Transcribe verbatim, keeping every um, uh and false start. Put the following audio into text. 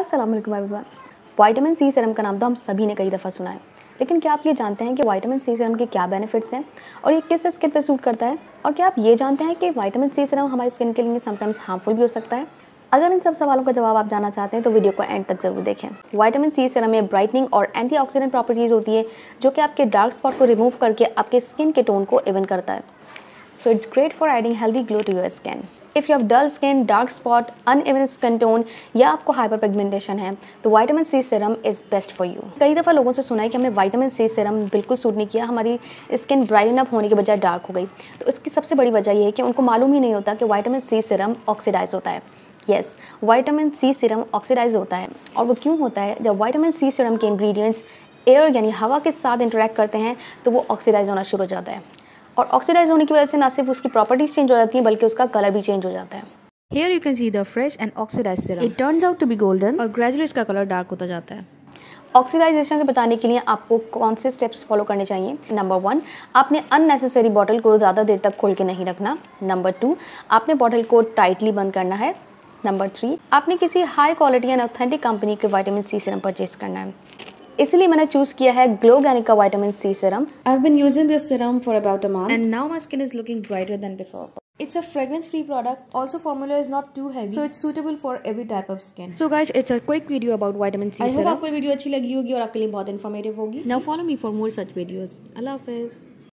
अस्सलाम वालेकुम everyone. Vitamin C serum का नाम तो हम सभी ने कई दफ़ा सुना है, लेकिन क्या आप ये जानते हैं कि विटामिन सी सीरम के क्या बेनिफिट्स हैं और ये किस स्किन पे सूट करता है? और क्या आप ये जानते हैं कि विटामिन सी सीरम हमारी स्किन के लिए समटाइम्स हार्मफुल भी हो सकता है? अगर इन सब सवालों का जवाब आप जानना चाहते हैं तो वीडियो को एंड तक जरूर देखें। विटामिन सी सीरम में ब्राइटनिंग और एंटीऑक्सीडेंट प्रॉपर्टीज़ होती है जो कि आपके डार्क स्पॉट को रिमूव करके आपके स्किन के टोन को इवन करता है। So it's great for adding healthy glow to your skin. If you have dull skin, dark spot, uneven skin tone या आपको हाइपर पिगमेंटेशन है तो vitamin C serum is best for you. कई दफ़ा लोगों से सुना है कि हमें विटामिन सी सीरम बिल्कुल सूट नहीं किया, हमारी स्किन ब्राइटन अप होने के बजाय डार्क हो गई। तो इसकी सबसे बड़ी वजह यह है कि उनको मालूम ही नहीं होता कि विटामिन सी सीरम ऑक्सीडाइज होता है। Yes, vitamin C serum oxidise होता है। और वो क्यों होता है? जब विटामिन सी सीरम के इंग्रेडिएंट्स एयर यानी हवा के साथ इंटरेक्ट करते हैं तो वो ऑक्सीडाइज होना शुरू हो जाता है। और ऑक्सीडाइज होने की वजह से ना सिर्फ उसकी प्रॉपर्टीज चेंज हो जाती हैं बल्कि उसका कलर भी चेंज हो जाता है। Here you can see the fresh and oxidized serum. It turns out to be golden और gradually इसका कलर डार्क होता जाता है। ऑक्सीडाइजेशन से बचाने के लिए आपको कौन से स्टेप्स फॉलो करने चाहिए? नंबर वन, आपने अननेसेसरी बॉटल को ज़्यादा देर तक खोल के नहीं रखना। नंबर टू, आपने बॉटल को टाइटली बंद करना है। नंबर थ्री, आपने किसी high quality and authentic company के विटामिन सी सीरम परचेज करना है। इसलिए मैंने चूज किया है ग्लो ऑर्गेनिक का vitamin C serum. I've been using this serum for about a month and now my skin is looking brighter than before. It's a fragrance free product. Also formula is not too heavy, so it's suitable for every type of skin. So guys, it's a quick video about vitamin C I serum. hope आपको video अच्छी लगी होगी और आपके लिए बहुत informative होगी। Now follow me for more such videos. Allah Hafiz.